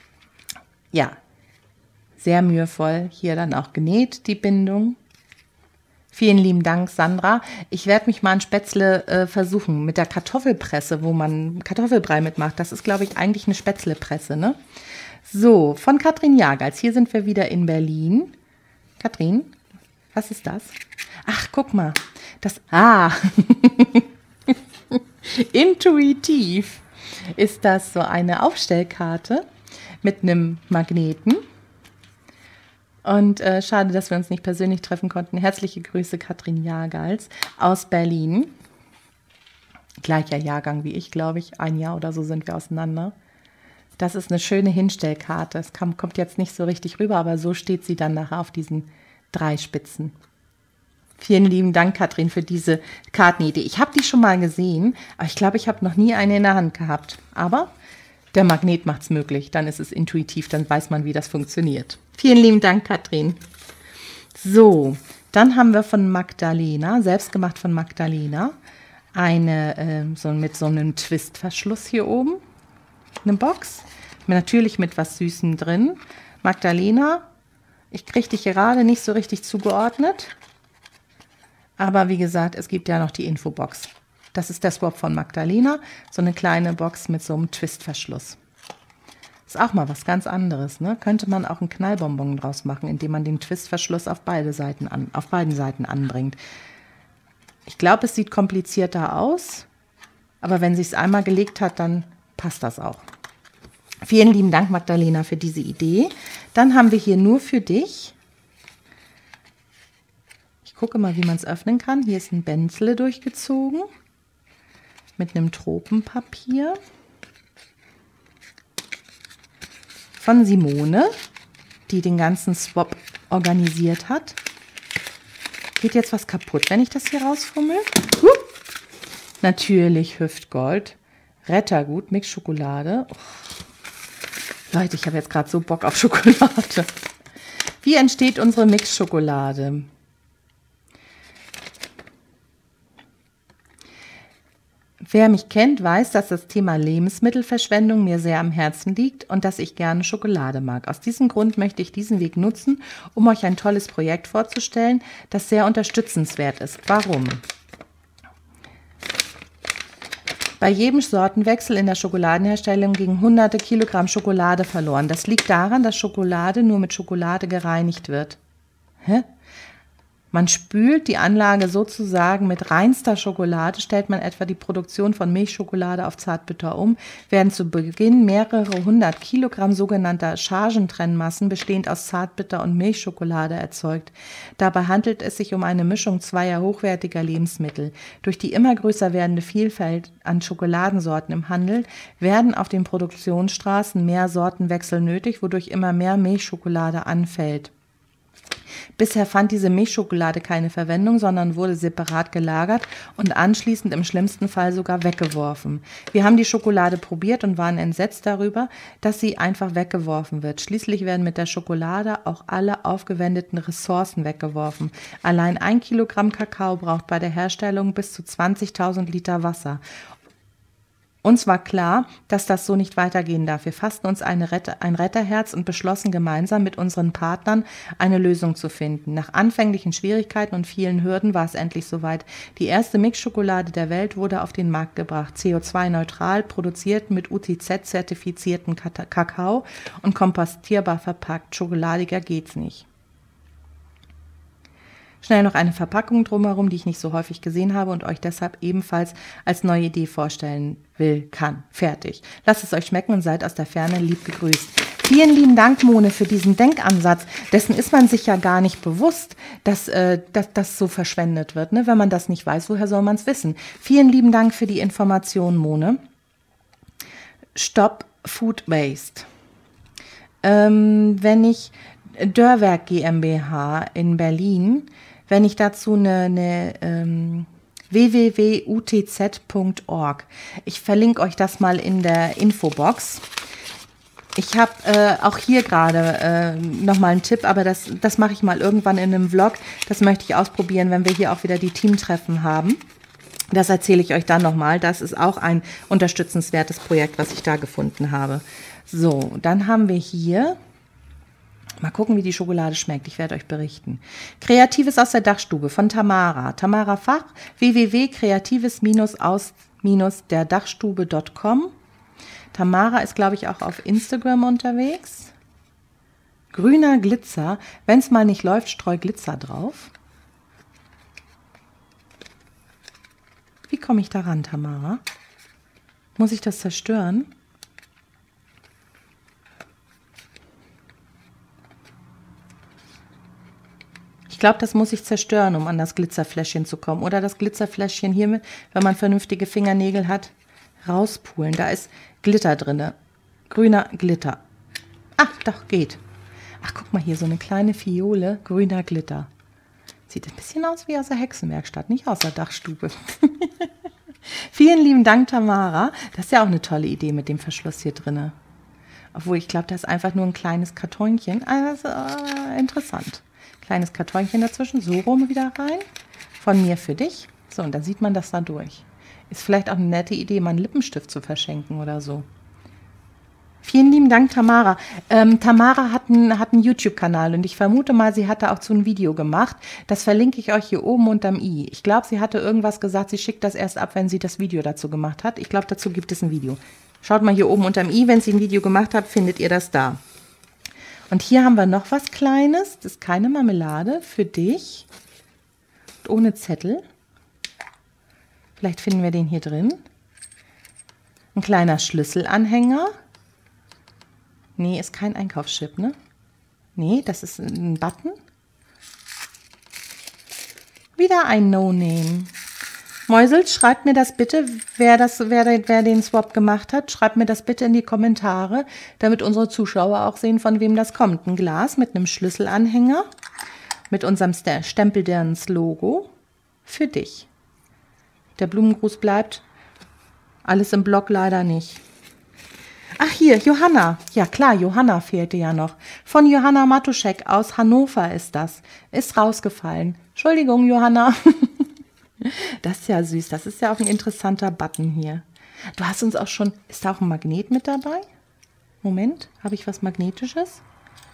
Ja, sehr mühevoll. Hier dann auch genäht, die Bindung. Vielen lieben Dank, Sandra. Ich werde mich mal an Spätzle versuchen mit der Kartoffelpresse, wo man Kartoffelbrei mitmacht. Das ist, glaube ich, eigentlich eine Spätzlepresse, ne? So, von Katrin Jagals. Hier sind wir wieder in Berlin. Katrin, was ist das? Ach, guck mal. Intuitiv ist das so eine Aufstellkarte mit einem Magneten. Und schade, dass wir uns nicht persönlich treffen konnten. Herzliche Grüße, Katrin Jagals aus Berlin. Gleicher Jahrgang wie ich, glaube ich. Ein Jahr oder so sind wir auseinander. Das ist eine schöne Hinstellkarte. Es kommt jetzt nicht so richtig rüber, aber so steht sie dann nachher auf diesen 3 Spitzen. Vielen lieben Dank, Katrin, für diese Kartenidee. Ich habe die schon mal gesehen, aber ich glaube, ich habe noch nie eine in der Hand gehabt. Aber der Magnet macht es möglich. Dann ist es intuitiv, dann weiß man, wie das funktioniert. Vielen lieben Dank, Katrin. So, dann haben wir von Magdalena, selbstgemacht von Magdalena, eine mit so einem Twistverschluss hier oben. Eine Box, natürlich mit was Süßem drin. Magdalena, ich kriege dich gerade nicht so richtig zugeordnet. Aber wie gesagt, es gibt ja noch die Infobox. Das ist der Swap von Magdalena, so eine kleine Box mit so einem Twistverschluss. Ist auch mal was ganz anderes, ne? Könnte man auch einen Knallbonbon draus machen, indem man den Twistverschluss auf beiden Seiten anbringt. Ich glaube, es sieht komplizierter aus, aber wenn sie es einmal gelegt hat, dann passt das auch. Vielen lieben Dank, Magdalena, für diese Idee. Dann haben wir hier nur für dich. Ich gucke mal, wie man es öffnen kann. Hier ist ein Benzle durchgezogen mit einem Tropenpapier von Simone, die den ganzen Swap organisiert hat. Geht jetzt was kaputt, wenn ich das hier rausfummel? Natürlich Hüftgold, Rettergut, Mix-Schokolade. Oh. Leute, ich habe jetzt gerade so Bock auf Schokolade. Wie entsteht unsere Mix-Schokolade? Wer mich kennt, weiß, dass das Thema Lebensmittelverschwendung mir sehr am Herzen liegt und dass ich gerne Schokolade mag. Aus diesem Grund möchte ich diesen Weg nutzen, um euch ein tolles Projekt vorzustellen, das sehr unterstützenswert ist. Warum? Bei jedem Sortenwechsel in der Schokoladenherstellung gingen hunderte Kilogramm Schokolade verloren. Das liegt daran, dass Schokolade nur mit Schokolade gereinigt wird. Hä? Man spült die Anlage sozusagen mit reinster Schokolade, stellt man etwa die Produktion von Milchschokolade auf Zartbitter um, werden zu Beginn mehrere hundert Kilogramm sogenannter Chargentrennmassen bestehend aus Zartbitter und Milchschokolade erzeugt. Dabei handelt es sich um eine Mischung zweier hochwertiger Lebensmittel. Durch die immer größer werdende Vielfalt an Schokoladensorten im Handel werden auf den Produktionsstraßen mehr Sortenwechsel nötig, wodurch immer mehr Milchschokolade anfällt. Bisher fand diese Milchschokolade keine Verwendung, sondern wurde separat gelagert und anschließend im schlimmsten Fall sogar weggeworfen. Wir haben die Schokolade probiert und waren entsetzt darüber, dass sie einfach weggeworfen wird. Schließlich werden mit der Schokolade auch alle aufgewendeten Ressourcen weggeworfen. Allein 1 Kilogramm Kakao braucht bei der Herstellung bis zu 20.000 Liter Wasser. Uns war klar, dass das so nicht weitergehen darf. Wir fassten uns ein Retterherz und beschlossen gemeinsam mit unseren Partnern eine Lösung zu finden. Nach anfänglichen Schwierigkeiten und vielen Hürden war es endlich soweit. Die erste Milchschokolade der Welt wurde auf den Markt gebracht. CO2-neutral, produziert mit UTZ-zertifizierten Kakao und kompostierbar verpackt. Schokoladiger geht's nicht. Schnell noch eine Verpackung drumherum, die ich nicht so häufig gesehen habe und euch deshalb ebenfalls als neue Idee vorstellen kann. Fertig. Lasst es euch schmecken und seid aus der Ferne lieb gegrüßt. Vielen lieben Dank, Mone, für diesen Denkansatz. Dessen ist man sich ja gar nicht bewusst, dass das so verschwendet wird. Ne? Wenn man das nicht weiß, woher soll man es wissen? Vielen lieben Dank für die Information, Mone. Stop Food Waste. Wenn ich Dörrwerk GmbH in Berlin, wenn ich dazu eine www.utz.org, ich verlinke euch das mal in der Infobox. Ich habe auch hier gerade nochmal einen Tipp, aber das mache ich mal irgendwann in einem Vlog. Das möchte ich ausprobieren, wenn wir hier auch wieder die Teamtreffen haben. Das erzähle ich euch dann nochmal. Das ist auch ein unterstützenswertes Projekt, was ich da gefunden habe. So, dann haben wir hier Mal gucken, wie die Schokolade schmeckt. Ich werde euch berichten. Kreatives aus der Dachstube von Tamara. Tamara Fach, www.kreatives-aus-der-dachstube.com. Tamara ist, glaube ich, auch auf Instagram unterwegs. Grüner Glitzer. Wenn es mal nicht läuft, streu Glitzer drauf. Wie komme ich daran, Tamara? Muss ich das zerstören? Ich glaube, das muss ich zerstören, um an das Glitzerfläschchen zu kommen. Oder das Glitzerfläschchen hiermit, wenn man vernünftige Fingernägel hat, rauspulen. Da ist Glitter drin. Grüner Glitter. Ach, doch, geht. Ach, guck mal hier, so eine kleine Fiole, grüner Glitter. Sieht ein bisschen aus wie aus der Hexenwerkstatt, nicht aus der Dachstube. Vielen lieben Dank, Tamara. Das ist ja auch eine tolle Idee mit dem Verschluss hier drin. Obwohl, ich glaube, das ist einfach nur ein kleines Kartonchen. Also, interessant. Kleines Kartonchen dazwischen, so rum wieder rein. Von mir für dich. So, und dann sieht man das da durch. Ist vielleicht auch eine nette Idee, mal einen Lippenstift zu verschenken oder so. Vielen lieben Dank, Tamara. Tamara hat einen YouTube-Kanal und ich vermute mal, sie hat da auch zu ein Video gemacht. Das verlinke ich euch hier oben unterm i. Ich glaube, sie hatte irgendwas gesagt, sie schickt das erst ab, wenn sie das Video dazu gemacht hat. Ich glaube, dazu gibt es ein Video. Schaut mal hier oben unterm i, wenn sie ein Video gemacht hat, findet ihr das da. Und hier haben wir noch was Kleines. Das ist keine Marmelade für dich. Ohne Zettel. Vielleicht finden wir den hier drin. Ein kleiner Schlüsselanhänger. Nee, ist kein Einkaufschip, ne? Nee, das ist ein Button. Wieder ein No-Name. Mäusel, schreibt mir das bitte, wer den Swap gemacht hat. Schreibt mir das bitte in die Kommentare, damit unsere Zuschauer auch sehen, von wem das kommt. Ein Glas mit einem Schlüsselanhänger, mit unserem Stempelderns-Logo für dich. Der Blumengruß bleibt. Alles im Blog leider nicht. Ach hier, Johanna. Ja klar, Johanna fehlte ja noch. Von Johanna Matuschek aus Hannover ist das. Ist rausgefallen. Entschuldigung, Johanna. Das ist ja süß. Das ist ja auch ein interessanter Button hier. Du hast uns auch schon... Ist da auch ein Magnet mit dabei? Moment, habe ich was Magnetisches?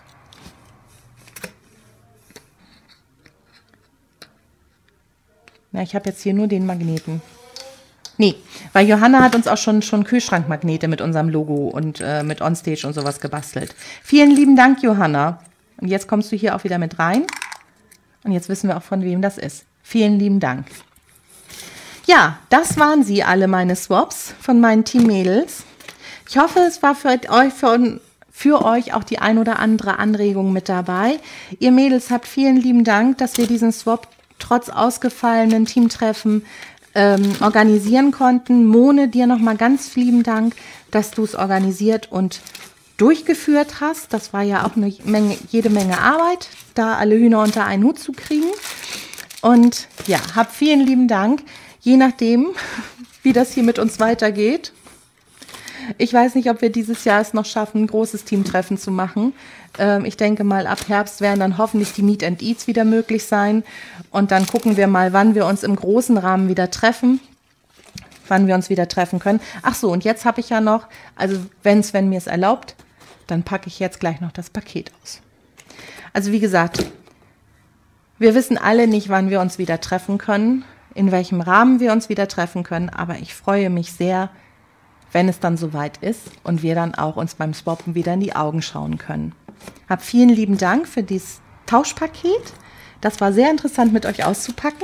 Na, ich habe jetzt hier nur den Magneten. Nee, weil Johanna hat uns auch schon Kühlschrankmagnete mit unserem Logo und mit Onstage und sowas gebastelt. Vielen lieben Dank, Johanna. Und jetzt kommst du hier auch wieder mit rein. Und jetzt wissen wir auch, von wem das ist. Vielen lieben Dank. Ja, das waren sie alle, meine Swaps von meinen Teammädels. Ich hoffe, es war für euch auch die ein oder andere Anregung mit dabei. Ihr Mädels habt vielen lieben Dank, dass wir diesen Swap trotz ausgefallenen Teamtreffen organisieren konnten. Mone, dir nochmal ganz lieben Dank, dass du es organisiert und durchgeführt hast. Das war ja auch jede Menge Arbeit, da alle Hühner unter einen Hut zu kriegen. Und ja, hab vielen lieben Dank. Je nachdem, wie das hier mit uns weitergeht. Ich weiß nicht, ob wir dieses Jahr es noch schaffen, ein großes Teamtreffen zu machen. Ich denke mal, ab Herbst werden dann hoffentlich die Meet and Eats wieder möglich sein. Und dann gucken wir mal, wann wir uns im großen Rahmen wieder treffen. Wann wir uns wieder treffen können. Ach so, und jetzt habe ich ja noch, also wenn mir es erlaubt, dann packe ich jetzt gleich noch das Paket aus. Also wie gesagt, wir wissen alle nicht, wann wir uns wieder treffen können, in welchem Rahmen wir uns wieder treffen können, aber ich freue mich sehr, wenn es dann soweit ist und wir dann auch uns beim Swappen wieder in die Augen schauen können. Hab vielen lieben Dank für dieses Tauschpaket. Das war sehr interessant mit euch auszupacken.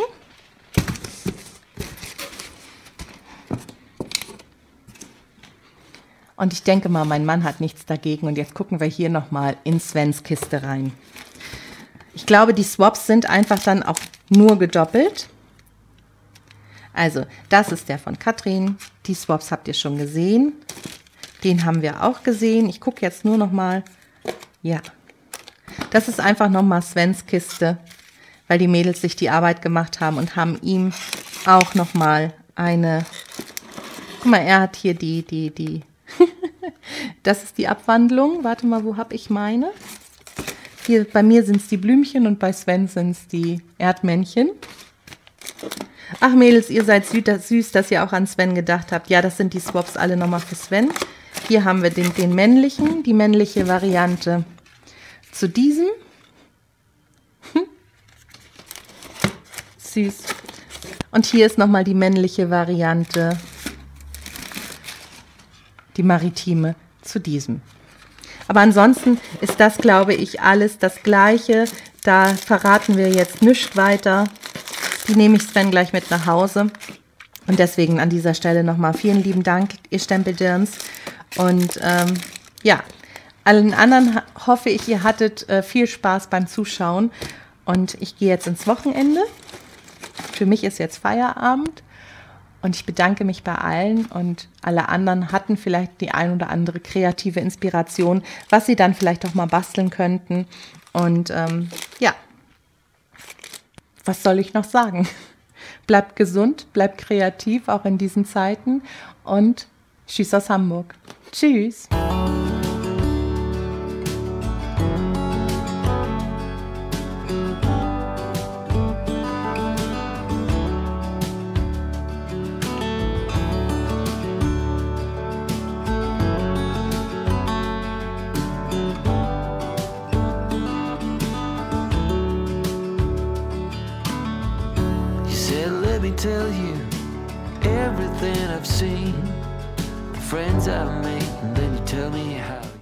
Und ich denke mal, mein Mann hat nichts dagegen. Und jetzt gucken wir hier nochmal in Svens Kiste rein. Ich glaube, die Swaps sind einfach dann auch nur gedoppelt. Also, das ist der von Katrin. Die Swaps habt ihr schon gesehen. Den haben wir auch gesehen. Ich gucke jetzt nur noch mal. Ja, das ist einfach noch mal Svens Kiste, weil die Mädels sich die Arbeit gemacht haben und haben ihm auch noch mal eine... Guck mal, er hat hier die das ist die Abwandlung. Warte mal, wo habe ich meine? Hier, bei mir sind es die Blümchen und bei Sven sind es die Erdmännchen. Ach Mädels, ihr seid süß, dass ihr auch an Sven gedacht habt. Ja, das sind die Swaps alle nochmal für Sven. Hier haben wir die männliche Variante zu diesem. Süß. Und hier ist nochmal die männliche Variante, die maritime, zu diesem. Aber ansonsten ist das, glaube ich, alles das Gleiche. Da verraten wir jetzt nichts weiter. Die nehme ich Sven gleich mit nach Hause. Und deswegen an dieser Stelle nochmal vielen lieben Dank, ihr Stempeldirns. Und ja, allen anderen hoffe ich, ihr hattet viel Spaß beim Zuschauen. Und ich gehe jetzt ins Wochenende. Für mich ist jetzt Feierabend. Und ich bedanke mich bei allen. Und alle anderen hatten vielleicht die ein oder andere kreative Inspiration, was sie dann vielleicht auch mal basteln könnten. Und ja, was soll ich noch sagen? Bleibt gesund, bleibt kreativ, auch in diesen Zeiten. Und tschüss aus Hamburg. Tschüss. Let me tell you everything I've seen, friends I've made, and then you tell me how